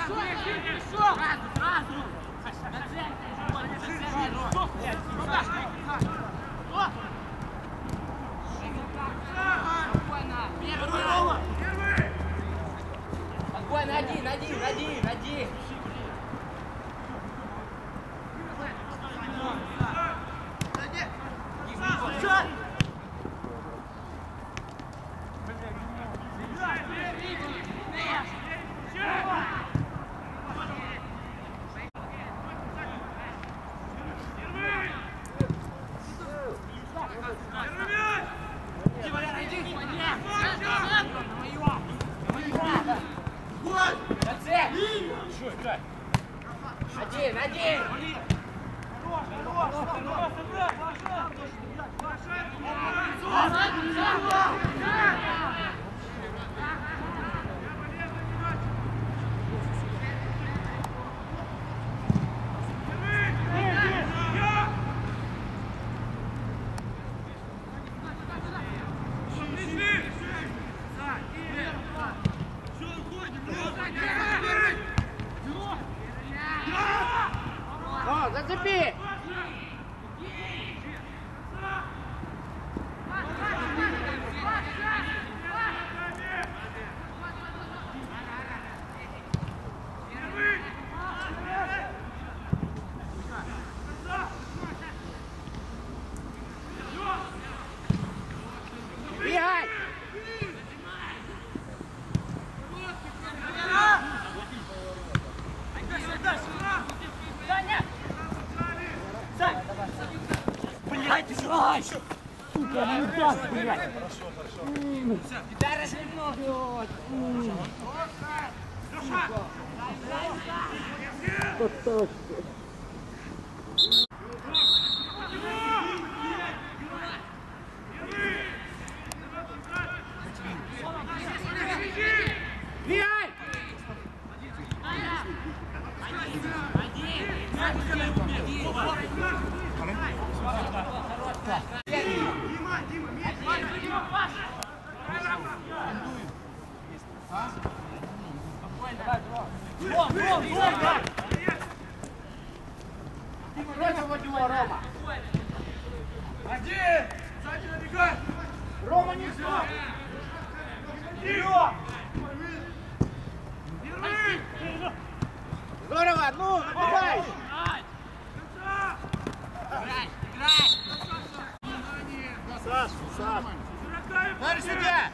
Один. Зацепи! Бегай! Блядь, жрай! Сука, ну так, блядь! Дай разливнул! Бегай! Против него, Рома! Один! Сзади набегай! Рома, не все! Вперед! Здорово! Ну, набегай! Саш! Дай сюда!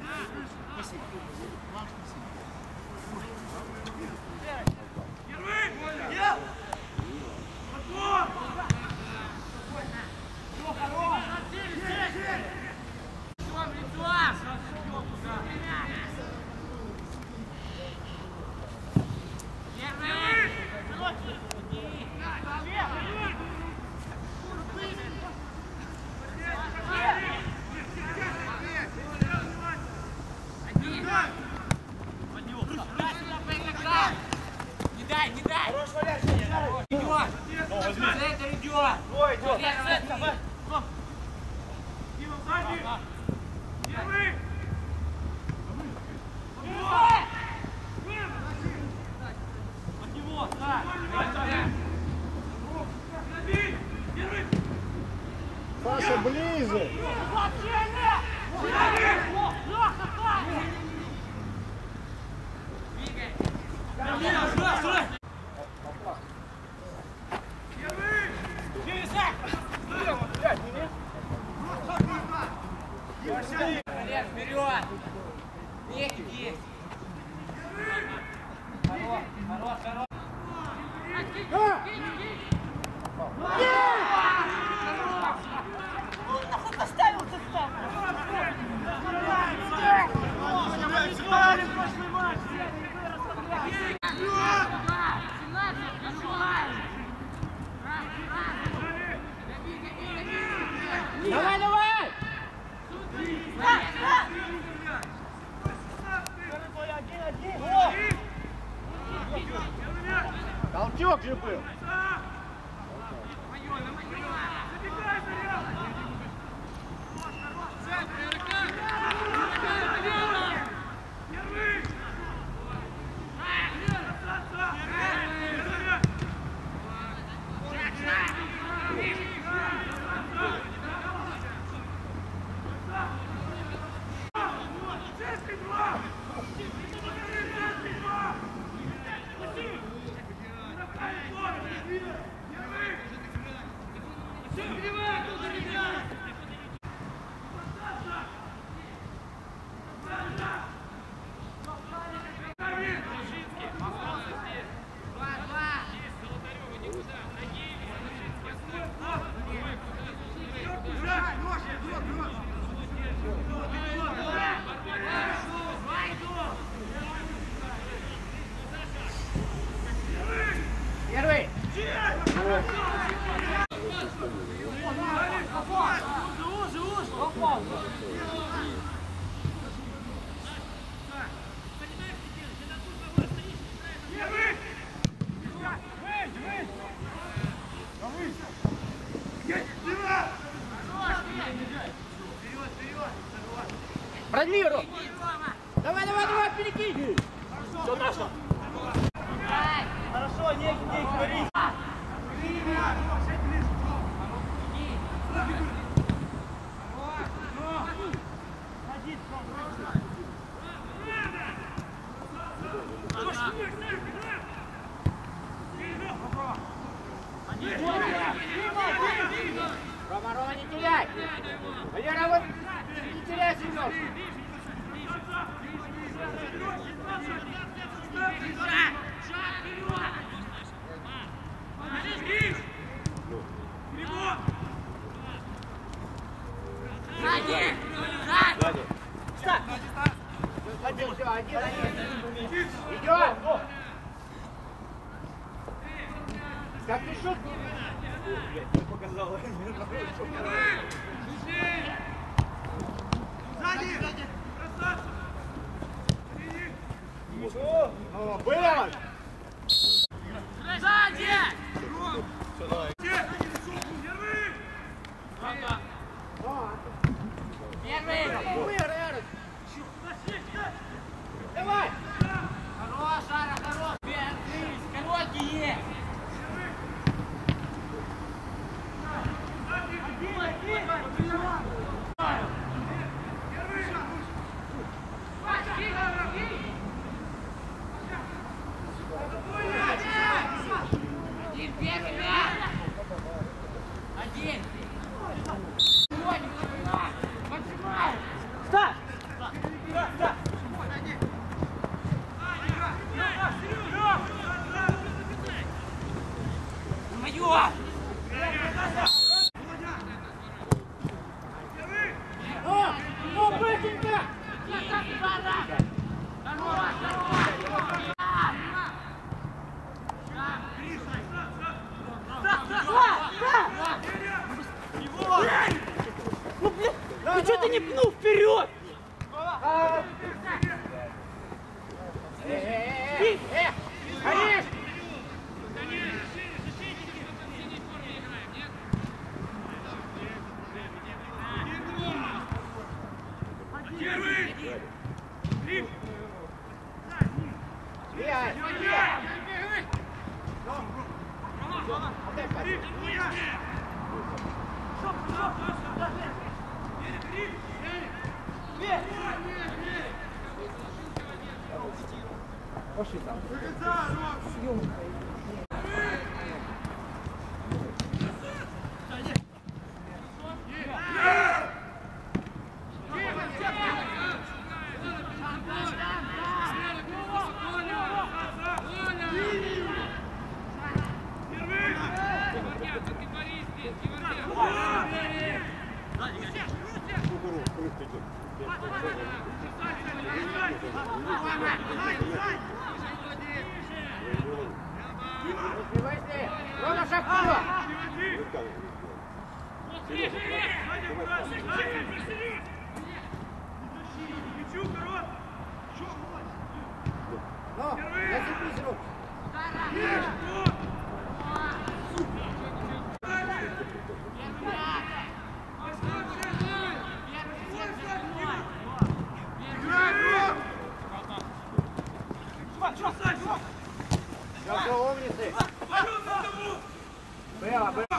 Не дай! Идет! Центр идет! Ой, идет! Дима, сзади! Первый! от него! Да! Первый! Саша, ближе! Вперед! Веки есть! Хорош! Нахуй поставил, ты встал! Давай! Толчок же был! Все, Таша. Хорошо, не говори. Рома, не теряй! Валера, вот не теряй немножко! Один, все, один. Идет! Как ты шут? Я показал. Сзади! Красавчик! О, было! Сзади! Первый! Давай! Хорош, Ара, хорош! Короткие! Один, первый мяч! Один! Поджимай! Ставь! Мое! Ну, быстренько! Ну, блин, ты что ты не пнул вперед? Ариш! Первый! Рим! Бегай! Пошли там. Выйди! Рома, шаг вперед! Ну, зацепись руку! Все, умницы! Было, было!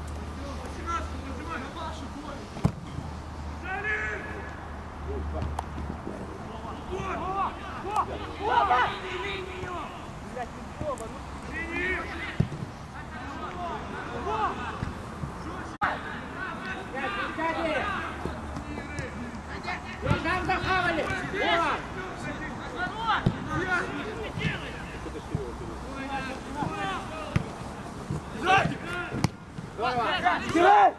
Там захавали! Давай! Стирай!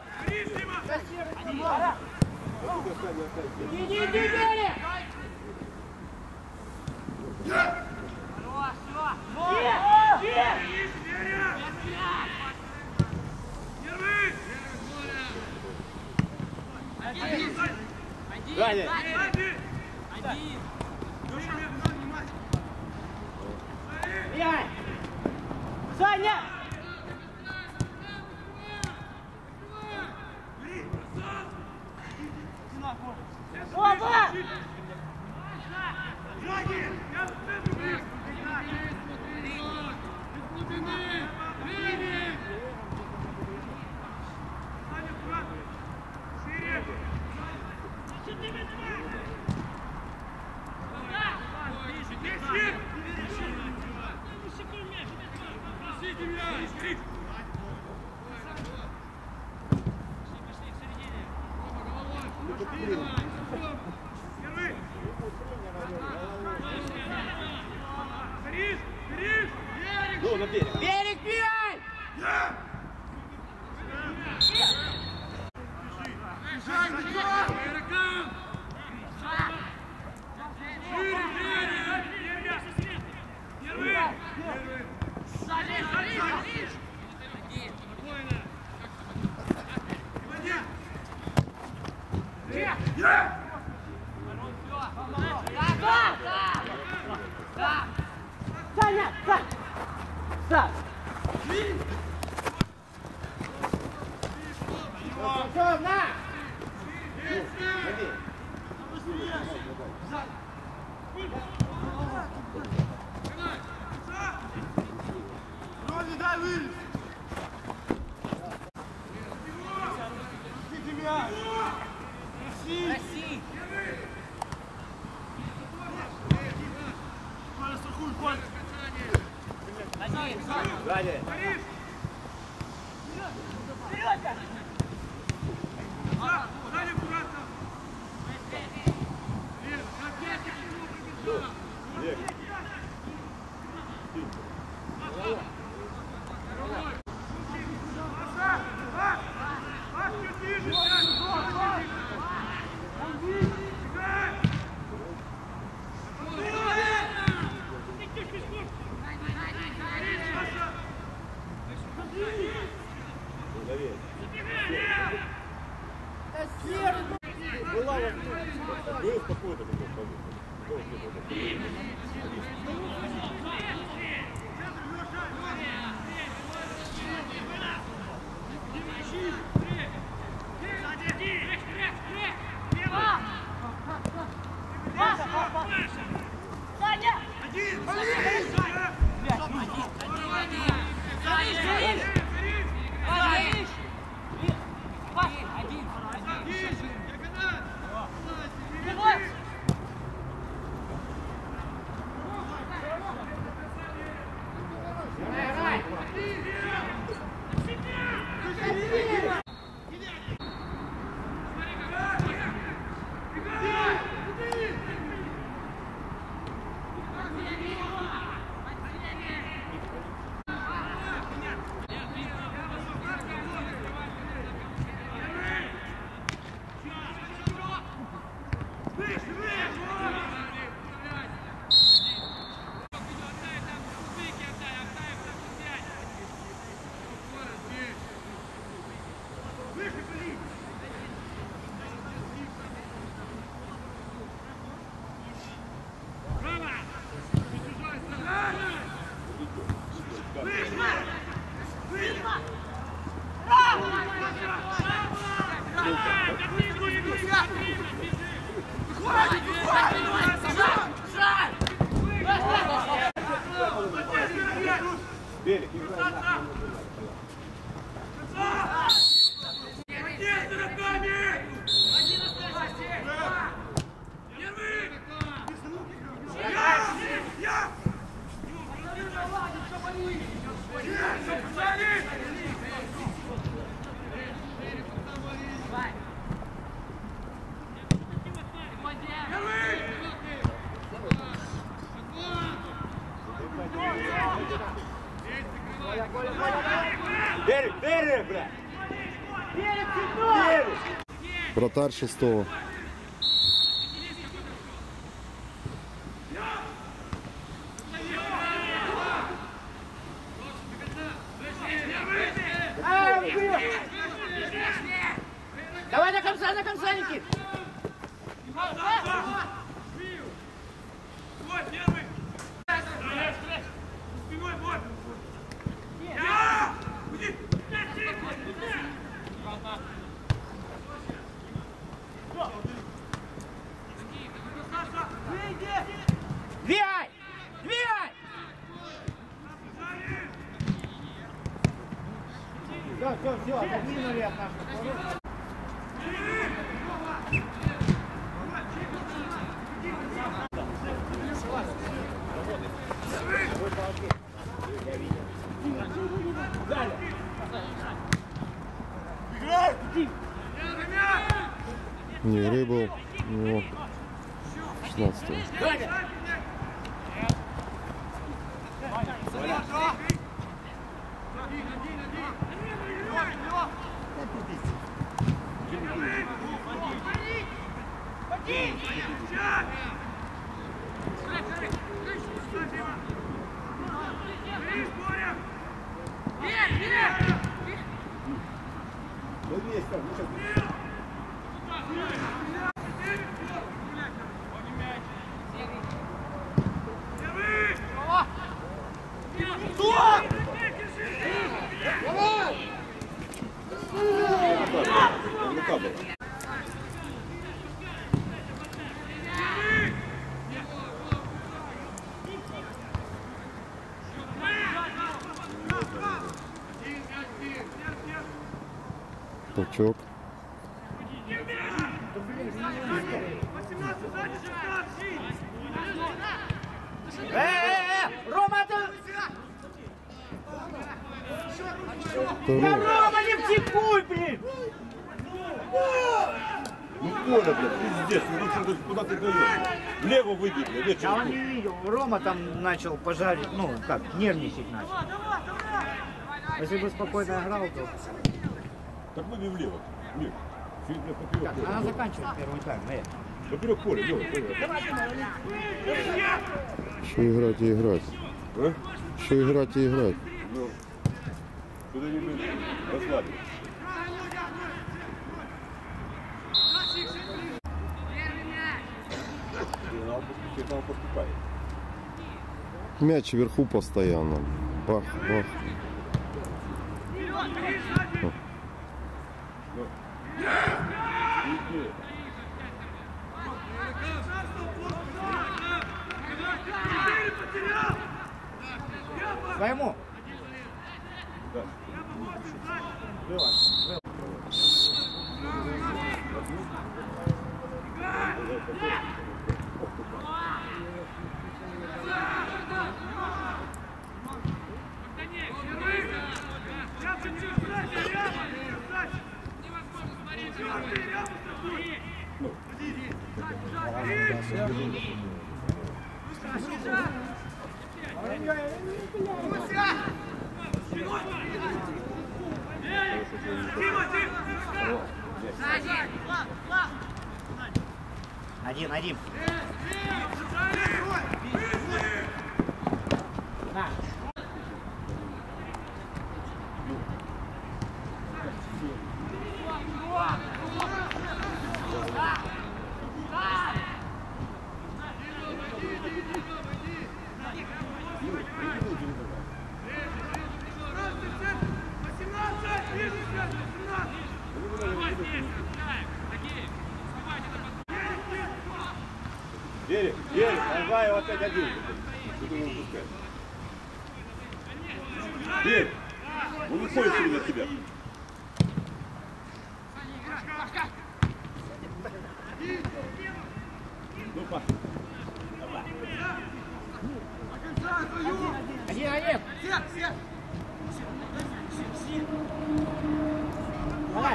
Иди, бери! Сзади! Яй! Саня! Сзади! Я в центре! Ну, на берег. Берег, бей! Саня! Сань! Сань! Все, на! Проси! Сзади. Берег, играй. Берег, берег, бля! Берег! Вратарь 6-го. Давай до конца, Никит! Вот, первый! Спиной, вот! Я! Уйди! Двигай! Двигай! Все, отодвинули от нашего. Я видел. Не, игры был у него 16-го. Толчок. Рома, ты... Второй. Рома, не втекуй, блин! Ну, Коля, блядь, пиздец, ну куда ты даешь? Влево выйди, блядь, Я он не видел. Рома там начал пожарить, ну, как, нервничать начал. Если бы спокойно играл, то... Так выйди влево. Нет. Чуть, блядь, поперек Так, поля. она заканчивает первый тайм, Поперек поля, Лёва, поля. Еще играть и играть. А? Еще играть и играть. Ну, куда-нибудь расслабить. Финал поступает. Мяч вверху постоянно. Бах, бах. Своему. Да. Один. На. Берег, давай его опять один. Что-то его выпускает. Берег, он уходит сегодня от тебя. Ну, Паша. Один. Давай.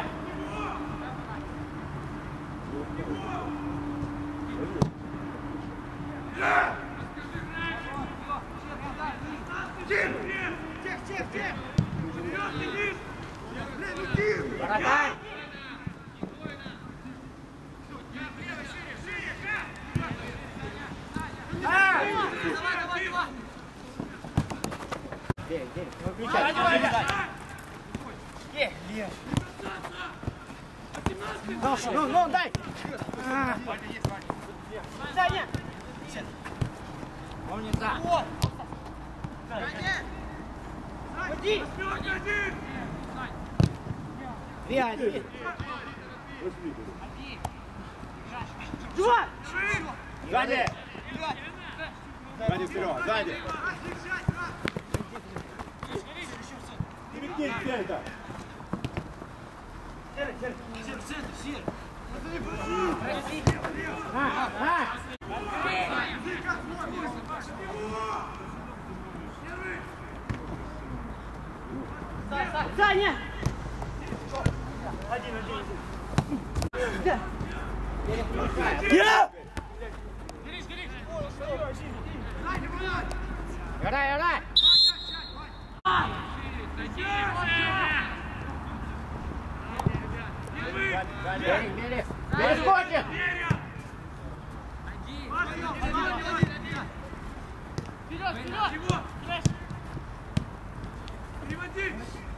Вратарь! Ну, дай! Саня! Умница! Ходи! Один! Два! Сзади! Сзади, Серега, сзади! Перекинь центр! Саня! Я! Играй, играй! Бери, бери! Перескочит! Переводи!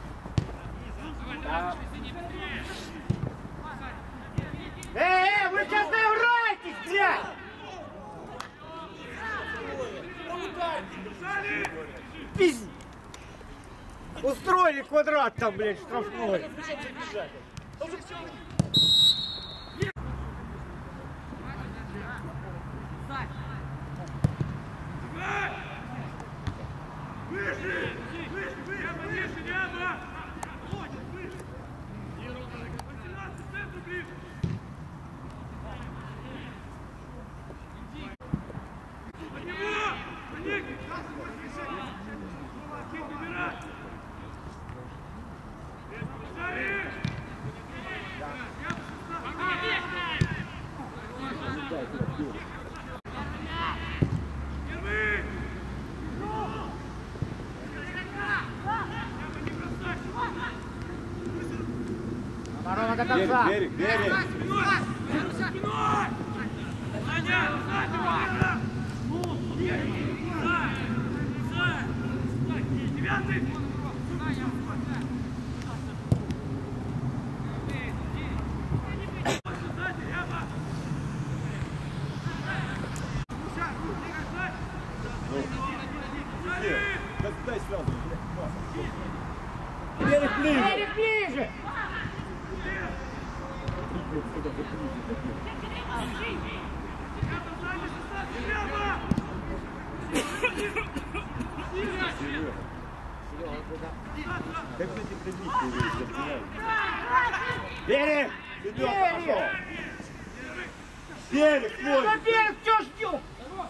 Вы сейчас доиграетесь, блядь! Пиздец! Устроили квадрат там, блядь, штрафной. Выше! Выше! Выше! Рядом! Выше! 18 центов ближе! От него! Проникни! Кик убирай! Сзади! Первый! Оборона до конца. Берег, берег! Спиной! Спиной! Саня! Саня! Девятый! Дай сразу. Берег ближе! Берег ближе! Берег! Берег! Берег твой! На берег, что ждем?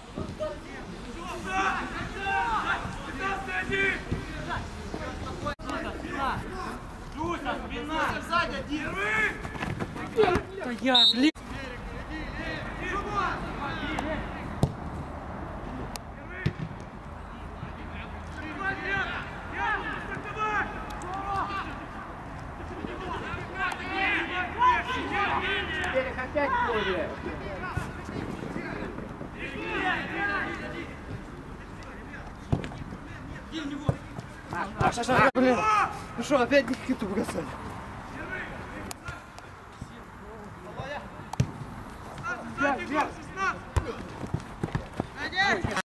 Берег опять твой, блядь. Блин, ну что, опять Никиту бросали? Сзади, 16!